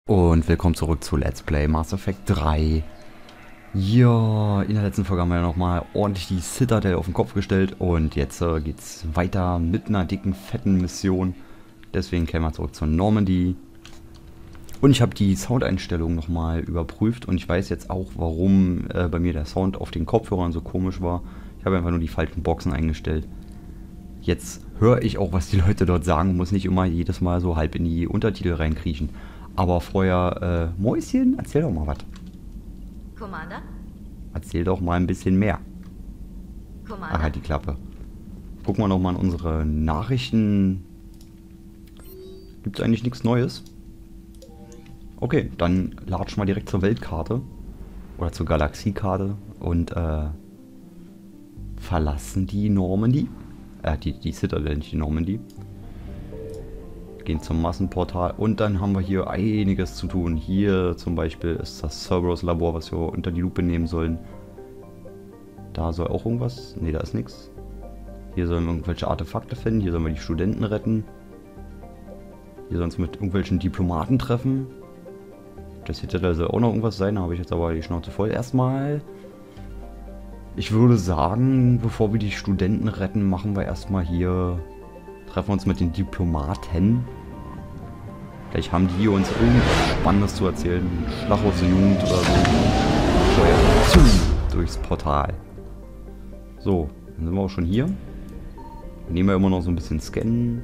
Und willkommen zurück zu Let's Play Mass Effect 3. Ja, in der letzten Folge haben wir ja nochmal ordentlich die Citadel auf den Kopf gestellt. Und jetzt geht's weiter mit einer dicken, fetten Mission. Deswegen kehren wir zurück zur Normandy. Und ich habe die Soundeinstellungen nochmal überprüft. Und ich weiß jetzt auch, warum bei mir der Sound auf den Kopfhörern so komisch war. Ich habe einfach nur die falschen Boxen eingestellt. Jetzt höre ich auch, was die Leute dort sagen. Muss nicht immer jedes Mal so halb in die Untertitel reinkriechen. Aber vorher, Mäuschen, erzähl doch mal was. Commander? Erzähl doch mal ein bisschen mehr. Commander? Ach, halt die Klappe. Gucken wir noch mal in unsere Nachrichten. Gibt's eigentlich nichts Neues? Okay, dann latschen wir direkt zur Weltkarte. Oder zur Galaxiekarte. Und, verlassen die Normandy. Die Citadel, nicht die Normandy. Gehen zum Massenportal und dann haben wir hier einiges zu tun. Hier zum Beispiel ist das Cerberus Labor, was wir unter die Lupe nehmen sollen. Da soll auch irgendwas? Ne, da ist nichts. Hier sollen wir irgendwelche Artefakte finden. Hier sollen wir die Studenten retten. Hier sollen wir uns mit irgendwelchen Diplomaten treffen. Das hätte da soll auch noch irgendwas sein. Da habe ich jetzt aber die Schnauze voll. Erstmal, ich würde sagen, bevor wir die Studenten retten, machen wir erstmal hier, treffen wir uns mit den Diplomaten. Vielleicht haben die uns irgendwas Spannendes zu erzählen. Schlag aus der Jugend oder so. Vorher durchs Portal. So, dann sind wir auch schon hier. Wir nehmen ja immer noch so ein bisschen Scannen.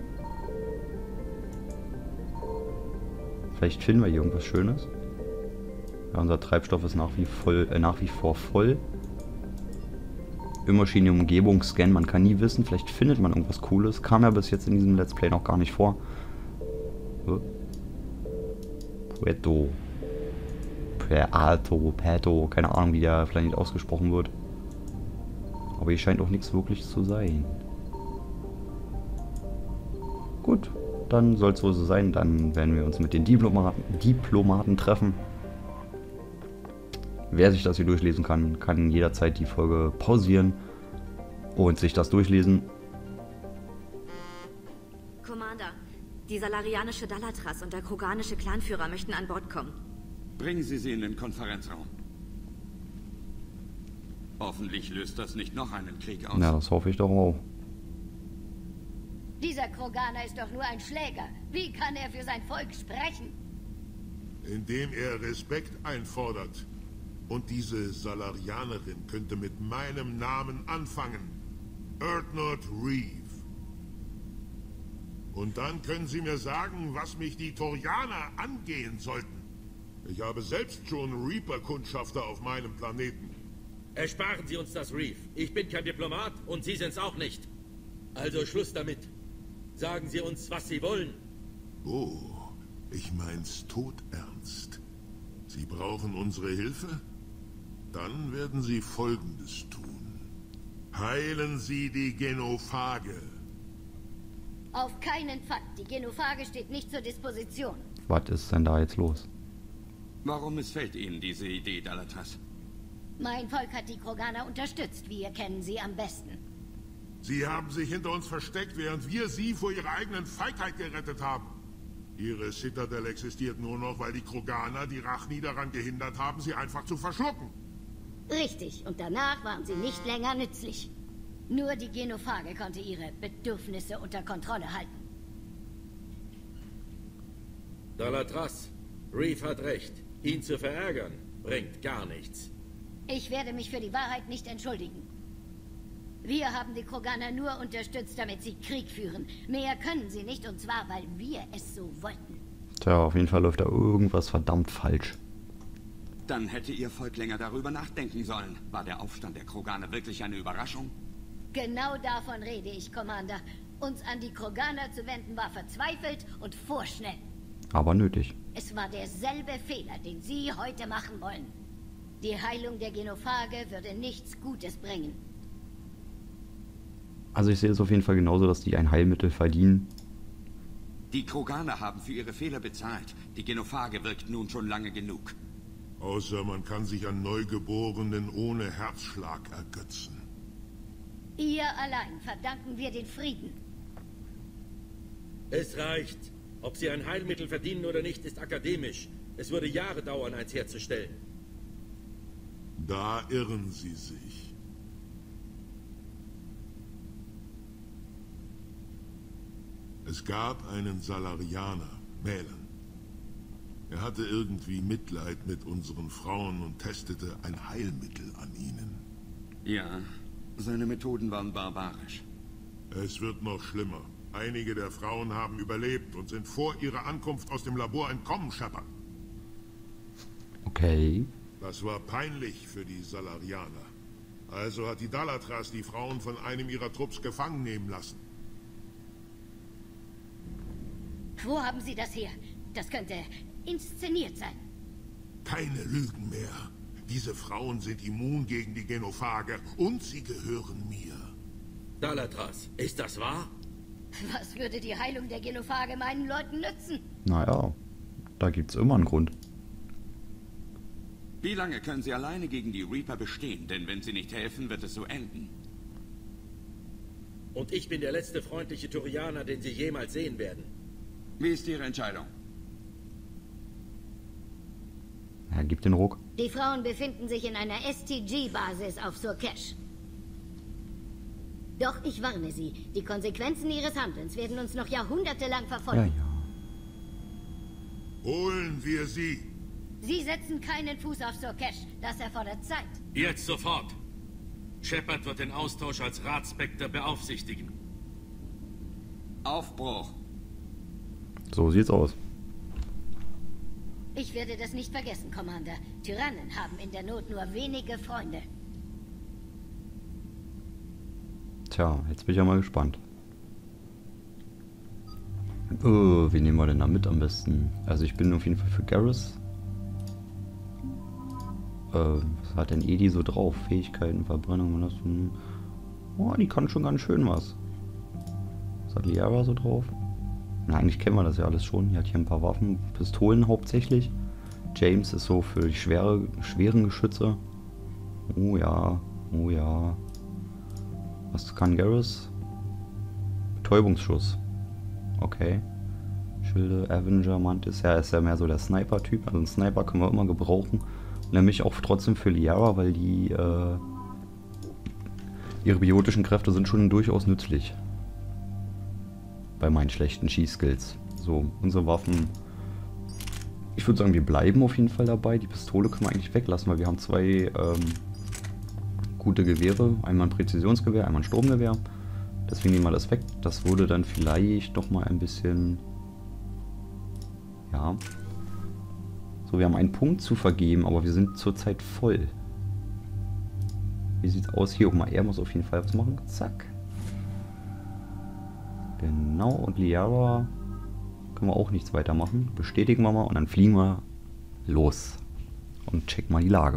Vielleicht finden wir hier irgendwas Schönes. Ja, unser Treibstoff ist nach wie vor voll. Immer schien die Umgebung scannen, man kann nie wissen. Vielleicht findet man irgendwas Cooles. Kam ja bis jetzt in diesem Let's Play noch gar nicht vor. Puerto, keine Ahnung, wie der Planet ausgesprochen wird. Aber hier scheint auch nichts wirklich zu sein. Gut, dann soll es wohl so sein. Dann werden wir uns mit den Diplomaten treffen. Wer sich das hier durchlesen kann, kann jederzeit die Folge pausieren und sich das durchlesen. Commander, die salarianische Dalatras und der kroganische Clanführer möchten an Bord kommen. Bringen Sie sie in den Konferenzraum. Hoffentlich löst das nicht noch einen Krieg aus. Ja, das hoffe ich doch auch. Dieser Kroganer ist doch nur ein Schläger. Wie kann er für sein Volk sprechen? Indem er Respekt einfordert. Und diese Salarianerin könnte mit meinem Namen anfangen. Erdnot Reeve. Und dann können Sie mir sagen, was mich die Torianer angehen sollten. Ich habe selbst schon Reaper-Kundschafter auf meinem Planeten. Ersparen Sie uns das, Reeve. Ich bin kein Diplomat und Sie sind's auch nicht. Also Schluss damit. Sagen Sie uns, was Sie wollen. Oh, ich mein's todernst. Sie brauchen unsere Hilfe? Dann werden Sie Folgendes tun. Heilen Sie die Genophage. Auf keinen Fall. Die Genophage steht nicht zur Disposition. Was ist denn da jetzt los? Warum missfällt Ihnen diese Idee, Dalatras? Mein Volk hat die Kroganer unterstützt. Wir kennen sie am besten. Sie haben sich hinter uns versteckt, während wir Sie vor Ihrer eigenen Feigheit gerettet haben. Ihre Citadel existiert nur noch, weil die Kroganer die Rachni daran gehindert haben, sie einfach zu verschlucken. Richtig. Und danach waren sie nicht länger nützlich. Nur die Genophage konnte ihre Bedürfnisse unter Kontrolle halten. Dalatras, Reeve hat recht. Ihn zu verärgern, bringt gar nichts. Ich werde mich für die Wahrheit nicht entschuldigen. Wir haben die Kroganer nur unterstützt, damit sie Krieg führen. Mehr können sie nicht, und zwar, weil wir es so wollten. Tja, auf jeden Fall läuft da irgendwas verdammt falsch. Dann hätte Ihr Volk länger darüber nachdenken sollen. War der Aufstand der Kroganer wirklich eine Überraschung? Genau davon rede ich, Commander. Uns an die Kroganer zu wenden war verzweifelt und vorschnell. Aber nötig. Es war derselbe Fehler, den Sie heute machen wollen. Die Heilung der Genophage würde nichts Gutes bringen. Also ich sehe es auf jeden Fall genauso, dass die ein Heilmittel verdienen. Die Kroganer haben für ihre Fehler bezahlt. Die Genophage wirkt nun schon lange genug. Außer man kann sich an Neugeborenen ohne Herzschlag ergötzen. Ihr allein verdanken wir den Frieden. Es reicht. Ob Sie ein Heilmittel verdienen oder nicht, ist akademisch. Es würde Jahre dauern, eins herzustellen. Da irren Sie sich. Es gab einen Salarianer, Mählen. Er hatte irgendwie Mitleid mit unseren Frauen und testete ein Heilmittel an ihnen. Ja, seine Methoden waren barbarisch. Es wird noch schlimmer. Einige der Frauen haben überlebt und sind vor ihrer Ankunft aus dem Labor entkommen, Shepard. Okay. Das war peinlich für die Salarianer. Also hat die Dalatras die Frauen von einem ihrer Trupps gefangen nehmen lassen. Wo haben Sie das her? Das könnte inszeniert sein. Keine Lügen mehr. Diese Frauen sind immun gegen die Genophage und sie gehören mir. Dalatras, ist das wahr? Was würde die Heilung der Genophage meinen Leuten nützen? Naja, da gibt's immer einen Grund. Wie lange können Sie alleine gegen die Reaper bestehen? Denn wenn Sie nicht helfen, wird es so enden. Und ich bin der letzte freundliche Turianer, den Sie jemals sehen werden. Wie ist Ihre Entscheidung? Ja, gib den Ruck. Die Frauen befinden sich in einer STG-Basis auf Surkesh. Doch ich warne Sie, die Konsequenzen Ihres Handelns werden uns noch jahrhundertelang Ja, verfolgen. ja. Holen wir sie. Sie setzen keinen Fuß auf Surkesh. Das erfordert Zeit. Jetzt sofort. Shepard wird den Austausch als Ratspekter beaufsichtigen. Aufbruch! So sieht's aus. Ich werde das nicht vergessen, Commander. Tyrannen haben in der Not nur wenige Freunde. Tja, jetzt bin ich ja mal gespannt. Oh, wen nehmen wir denn da mit am besten? Also ich bin auf jeden Fall für Garrus. Was hat denn Edi so drauf? Fähigkeiten, Verbrennung und das. Oh, die kann schon ganz schön was. Was hat Liara so drauf? Na, eigentlich kennen wir das ja alles schon. Die hat hier ein paar Waffen, Pistolen hauptsächlich. James ist so für die schweren Geschütze. Oh ja, oh ja. Was kann Garrus? Betäubungsschuss. Okay. Schilde, Avenger, Mantis. Ja, ist ja mehr so der Sniper-Typ. Also einen Sniper können wir immer gebrauchen. Nämlich auch trotzdem für Liara, weil die ihre biotischen Kräfte sind schon durchaus nützlich. Bei meinen schlechten Schießskills. So, unsere Waffen. Ich würde sagen, wir bleiben auf jeden Fall dabei. Die Pistole können wir eigentlich weglassen, weil wir haben zwei gute Gewehre. Einmal ein Präzisionsgewehr, einmal ein Sturmgewehr. Deswegen nehmen wir das weg. Das würde dann vielleicht doch mal ein bisschen... Ja. So, wir haben einen Punkt zu vergeben, aber wir sind zurzeit voll. Wie sieht's aus? Hier, guck mal, er muss auf jeden Fall was machen. Zack. Genau, und Liara können wir auch nichts weitermachen. Bestätigen wir mal und dann fliegen wir los. Und checken mal die Lage.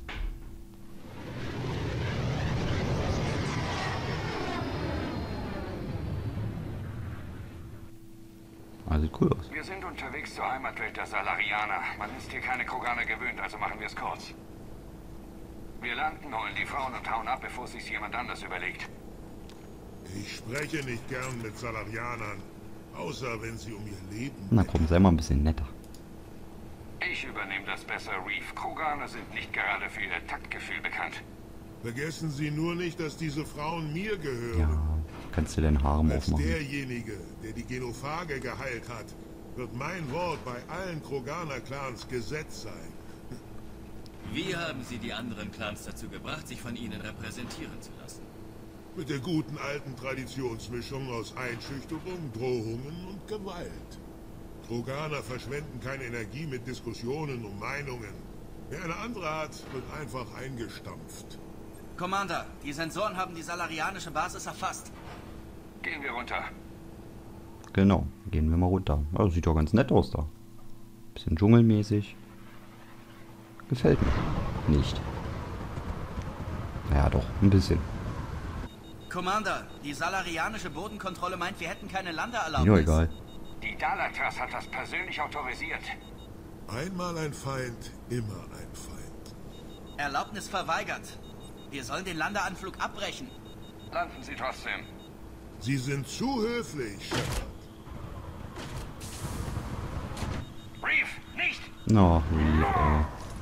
Ah, sieht cool aus. Wir sind unterwegs zur Heimatwelt der Salarianer. Man ist hier keine Kroganer gewöhnt, also machen wir es kurz. Wir landen, holen die Frauen und hauen ab, bevor sich's jemand anders überlegt. Ich spreche nicht gern mit Salarianern, außer wenn sie um ihr Leben... Na komm, sei mal ein bisschen netter. Ich übernehme das besser, Reef. Kroganer sind nicht gerade für ihr Taktgefühl bekannt. Vergessen Sie nur nicht, dass diese Frauen mir gehören. Ja, kannst du deinen Harem Als aufmachen. derjenige, der die Genophage geheilt hat, wird mein Wort bei allen Kroganer-Clans Gesetz sein. Wie haben Sie die anderen Clans dazu gebracht, sich von Ihnen repräsentieren zu lassen? Mit der guten alten Traditionsmischung aus Einschüchterung, Drohungen und Gewalt. Kroganer verschwenden keine Energie mit Diskussionen um Meinungen. Wer eine andere hat, wird einfach eingestampft. Commander, die Sensoren haben die salarianische Basis erfasst. Gehen wir runter. Genau, gehen wir mal runter. Also sieht doch ganz nett aus da. Bisschen dschungelmäßig. Gefällt mir. Nicht. Ja doch, ein bisschen. Commander, die salarianische Bodenkontrolle meint, wir hätten keine Mir Landeerlaubnis. doch egal. Die Dalatras hat das persönlich autorisiert. Einmal ein Feind, immer ein Feind. Erlaubnis verweigert. Wir sollen den Landeanflug abbrechen. Landen Sie trotzdem. Sie sind zu höflich, Shepard. Reef, nicht! Na, Reef, ey.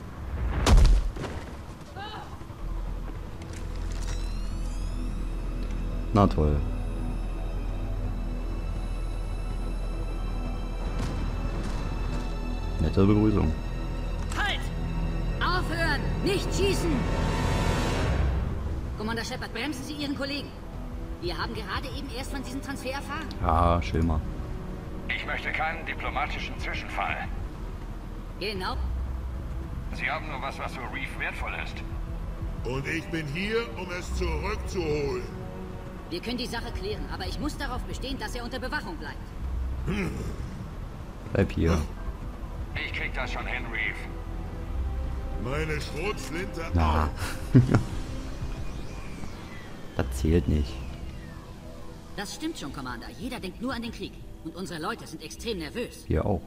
Na toll. Nette Begrüßung. Halt! Aufhören! Nicht schießen! Commander Shepard, bremsen Sie Ihren Kollegen. Wir haben gerade eben erst von diesem Transfer erfahren. Ja, chill mal. Ich möchte keinen diplomatischen Zwischenfall. Genau. Sie haben nur was für Reef wertvoll ist. Und ich bin hier, um es zurückzuholen. Wir können die Sache klären, aber ich muss darauf bestehen, dass er unter Bewachung bleibt. Bleib hier. Ich krieg das schon hin, Reef. Meine Schrotflinte Na. auch. Das zählt nicht. Das stimmt schon, Commander. Jeder denkt nur an den Krieg. Und unsere Leute sind extrem nervös. Hier auch.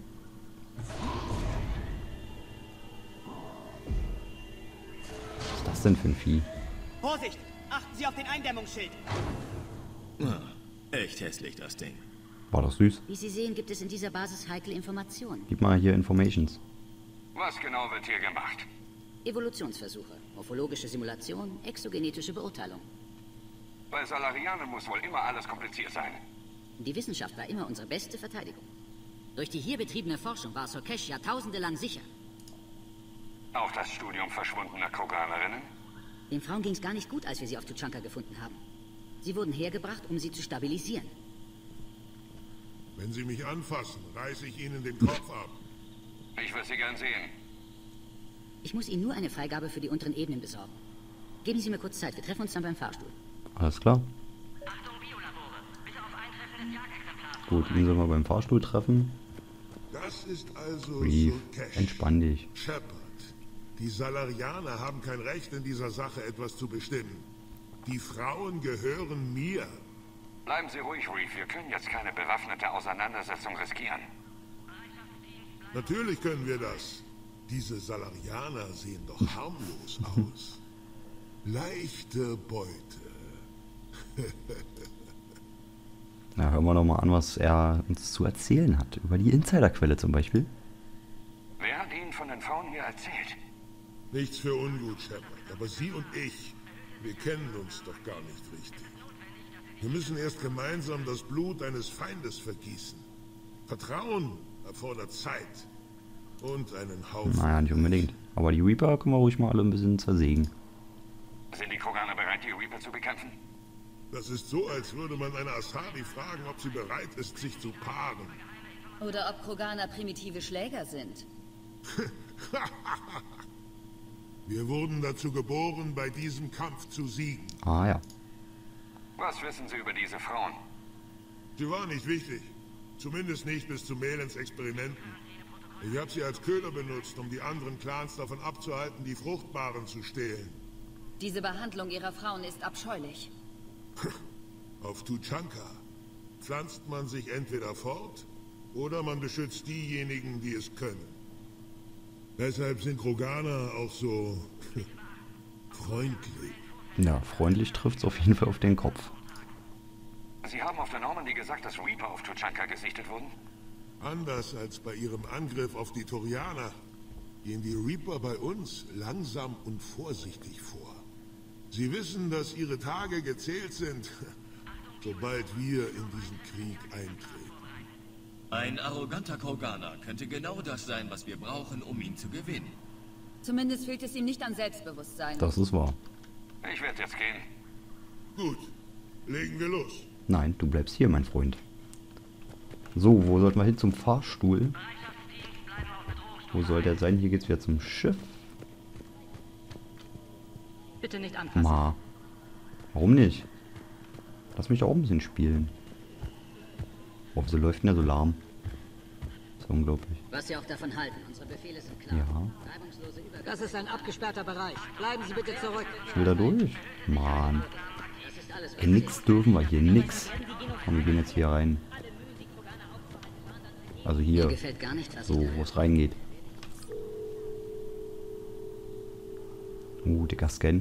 Was ist das denn für ein Vieh? Vorsicht! Achten Sie auf den Eindämmungsschild! Echt hässlich, das Ding. War das süß? Wie Sie sehen, gibt es in dieser Basis heikle Informationen. Gib mal hier Informations. Was genau wird hier gemacht? Evolutionsversuche, morphologische Simulation, exogenetische Beurteilung. Bei Salarianen muss wohl immer alles kompliziert sein. Die Wissenschaft war immer unsere beste Verteidigung. Durch die hier betriebene Forschung war Sokesh jahrtausendelang sicher. Auch das Studium verschwundener Kroganerinnen? Den Frauen ging es gar nicht gut, als wir sie auf Tuchanka gefunden haben. Sie wurden hergebracht, um sie zu stabilisieren. Wenn Sie mich anfassen, reiße ich Ihnen den Kopf ab. Ich würde sie gern sehen. Ich muss Ihnen nur eine Freigabe für die unteren Ebenen besorgen. Geben Sie mir kurz Zeit, wir treffen uns dann beim Fahrstuhl. Alles klar. Gut, ihn sollen wir beim Fahrstuhl treffen. Das ist also Reef, Sokesh. entspann dich. Shepard. Die Salarianer haben kein Recht, in dieser Sache etwas zu bestimmen. Die Frauen gehören mir. Bleiben Sie ruhig, Reef. Wir können jetzt keine bewaffnete Auseinandersetzung riskieren. Natürlich können wir das. Diese Salarianer sehen doch harmlos aus. Leichte Beute. Na, hören wir doch mal an, was er uns zu erzählen hat. Über die Insiderquelle zum Beispiel. Wer hat Ihnen von den Frauen hier erzählt? Nichts für ungut, Shepard. Aber Sie und ich, wir kennen uns doch gar nicht richtig. Wir müssen erst gemeinsam das Blut eines Feindes vergießen. Vertrauen erfordert Zeit. Und einen Haufen. Naja, nicht unbedingt. Aber die Reaper können wir ruhig mal alle ein bisschen zersägen. Sind die Kroganer bereit, die Reaper zu bekämpfen? Das ist so, als würde man eine Asari fragen, ob sie bereit ist, sich zu paaren. Oder ob Kroganer primitive Schläger sind. Wir wurden dazu geboren, bei diesem Kampf zu siegen. Ah ja. Was wissen Sie über diese Frauen? Sie war nicht wichtig. Zumindest nicht bis zu Melens Experimenten. Ich habe sie als Köder benutzt, um die anderen Clans davon abzuhalten, die Fruchtbaren zu stehlen. Diese Behandlung ihrer Frauen ist abscheulich. Auf Tuchanka pflanzt man sich entweder fort oder man beschützt diejenigen, die es können. Deshalb sind Kroganer auch so freundlich. Ja, freundlich trifft's auf jeden Fall auf den Kopf. Sie haben auf der Normandy gesagt, dass Reaper auf Tuchanka gesichtet wurden? Anders als bei ihrem Angriff auf die Torianer gehen die Reaper bei uns langsam und vorsichtig vor. Sie wissen, dass ihre Tage gezählt sind, sobald wir in diesen Krieg eintreten. Ein arroganter Kroganer könnte genau das sein, was wir brauchen, um ihn zu gewinnen. Zumindest fehlt es ihm nicht an Selbstbewusstsein. Das ist wahr. Ich werde jetzt gehen. Gut, legen wir los. Nein, du bleibst hier, mein Freund. So, wo sollten wir hin? Zum Fahrstuhl? Wo soll der sein? Hier geht's wieder zum Schiff. Bitte nicht anfassen. Ma. Warum nicht? Lass mich auch ein bisschen spielen. Oh, wieso läuft denn der so lahm? Das ist unglaublich. Was Sie auch davon halten, unsere Befehle sind klar. Ja. Reibungslose Übergabe. Das ist ein abgesperrter Bereich. Bleiben Sie bitte zurück. Ich will da durch. Mann. Das ist alles Nix dürfen wir hier, nix. Komm, wir gehen jetzt hier rein. Also Mir hier, gefällt gar nicht, was so, ich da wo höre. es reingeht. Dicker Scan.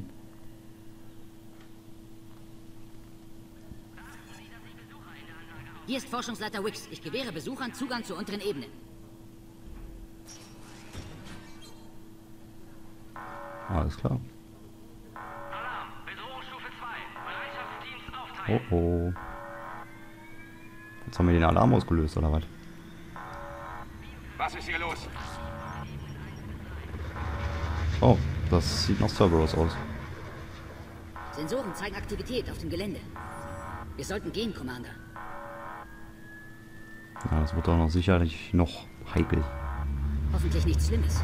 Hier ist Forschungsleiter Wix. Ich gewähre Besuchern Zugang zur unteren Ebene. Alles klar. Oh oh. Jetzt haben wir den Alarm ausgelöst, oder was? Was ist hier los? Oh, das sieht nach Cerberus aus. Sensoren zeigen Aktivität auf dem Gelände. Wir sollten gehen, Commander. Ja, das wird doch noch sicherlich noch heikel. Hoffentlich nichts Schlimmes.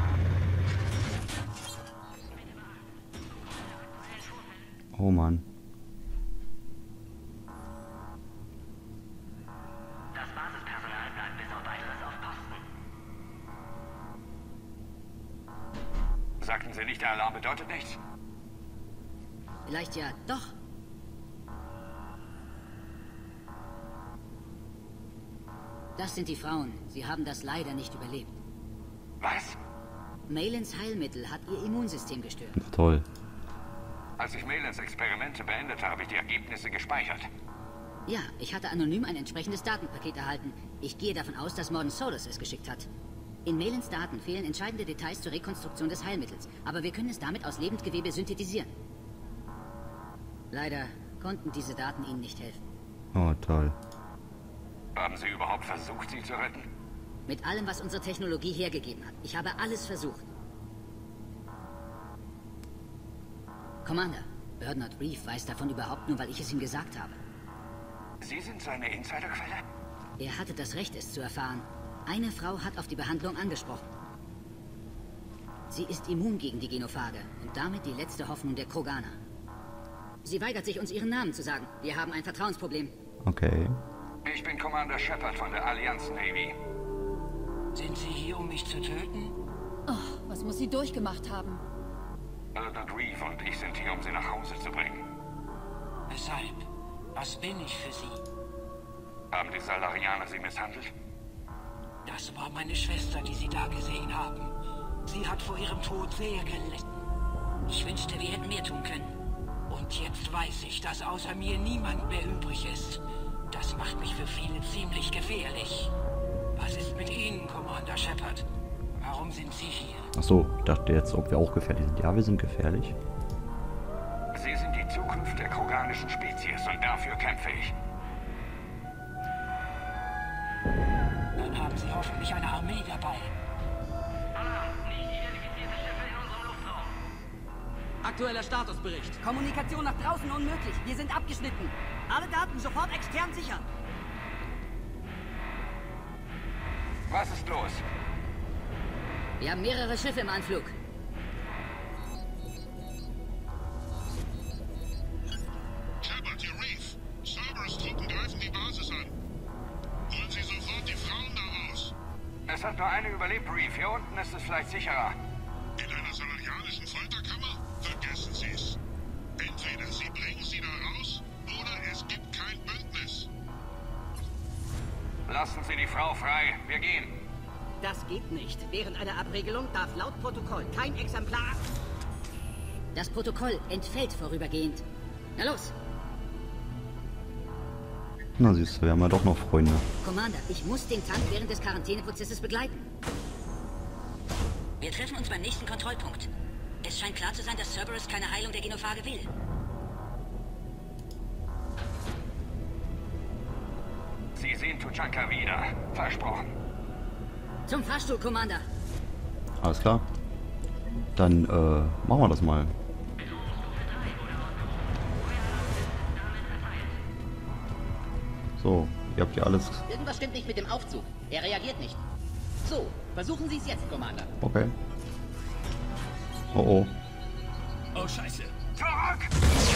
Oh Mann. Das Basispersonal bleibt bis auf weiteres auf Posten. Sagten Sie nicht, der Alarm bedeutet nichts? Vielleicht ja doch. Das sind die Frauen. Sie haben das leider nicht überlebt. Was? Maelens Heilmittel hat ihr Immunsystem gestört. Toll. Als ich Maelens Experimente beendete, habe ich die Ergebnisse gespeichert. Ja, ich hatte anonym ein entsprechendes Datenpaket erhalten. Ich gehe davon aus, dass Morden Solus es geschickt hat. In Maelens Daten fehlen entscheidende Details zur Rekonstruktion des Heilmittels, aber wir können es damit aus Lebendgewebe synthetisieren. Leider konnten diese Daten Ihnen nicht helfen. Oh, toll. Haben Sie überhaupt versucht, sie zu retten? Mit allem, was unsere Technologie hergegeben hat. Ich habe alles versucht. Commander, Bernard Reeve weiß davon überhaupt nur, weil ich es ihm gesagt habe. Sie sind seine Insiderquelle? Er hatte das Recht, es zu erfahren. Eine Frau hat auf die Behandlung angesprochen. Sie ist immun gegen die Genophage und damit die letzte Hoffnung der Kroganer. Sie weigert sich, uns ihren Namen zu sagen. Wir haben ein Vertrauensproblem. Okay. Ich bin Commander Shepard von der Allianz Navy. Sind Sie hier, um mich zu töten? Oh, was muss sie durchgemacht haben? Bernard Reeve und ich sind hier, um Sie nach Hause zu bringen. Weshalb? Was bin ich für Sie? Haben die Salarianer Sie misshandelt? Das war meine Schwester, die Sie da gesehen haben. Sie hat vor ihrem Tod sehr gelitten. Ich wünschte, wir hätten mehr tun können. Und jetzt weiß ich, dass außer mir niemand mehr übrig ist. Das macht mich für viele ziemlich gefährlich. Was ist mit Ihnen, Commander Shepard? Warum sind Sie hier? Achso, ich dachte jetzt, ob wir auch gefährlich sind. Ja, wir sind gefährlich. Sie sind die Zukunft der kroganischen Spezies und dafür kämpfe ich. Dann haben Sie hoffentlich eine Armee dabei. Aktueller Statusbericht. Kommunikation nach draußen unmöglich. Wir sind abgeschnitten. Alle Daten sofort extern sichern. Was ist los? Wir haben mehrere Schiffe im Anflug. Shepard, hier Reeve. Cerberus-Truppen greifen die Basis an. Holen Sie sofort die Frauen da raus. Es hat nur eine überlebt, Reeve. Hier unten ist es vielleicht sicherer. In einer salarianischen Folterkammer? Vergessen Sie es. Entweder Sie bringen sie da raus, oder es gibt kein Bündnis. Lassen Sie die Frau frei. Wir gehen. Das geht nicht. Während einer Abregelung darf laut Protokoll kein Exemplar... Das Protokoll entfällt vorübergehend. Na los! Na siehst du, wir haben ja doch noch Freunde. Commander, ich muss den Tank während des Quarantäneprozesses begleiten. Wir treffen uns beim nächsten Kontrollpunkt. Es scheint klar zu sein, dass Cerberus keine Heilung der Genophage will. Sie sehen Tuchanka wieder. Versprochen. Zum Fahrstuhl, Commander. Alles klar. Dann machen wir das mal. So, ihr habt ja alles... Irgendwas stimmt nicht mit dem Aufzug. Er reagiert nicht. So, versuchen Sie es jetzt, Commander. Okay. Oh oh. Oh, Scheiße. Zurück!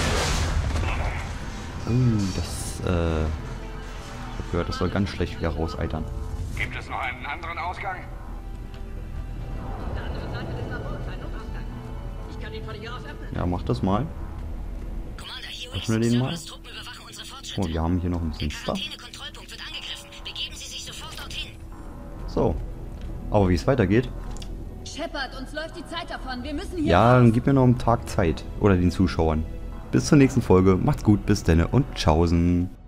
Ich hab gehört, das soll ganz schlecht wieder rauseitern. Gibt es noch einen anderen Ausgang? Auf der anderen Seite des Labors ein Notausgang. Ich kann ihn von hier aus öffnen. Ja, mach das mal. Commander, hier Öffne den mal. Truppen überwachen unsere Fortschritte. Oh, wir haben hier noch ein bisschen Der Stuff. Quarantänekontrollpunkt wird angegriffen. Begeben Sie sich sofort dorthin. So. Aber wie es weitergeht? Shepard, uns läuft die Zeit davon. Wir müssen hier Ja, raus. dann gib mir noch einen Tag Zeit. Oder den Zuschauern. Bis zur nächsten Folge. Macht's gut, bis denne und tschaußen.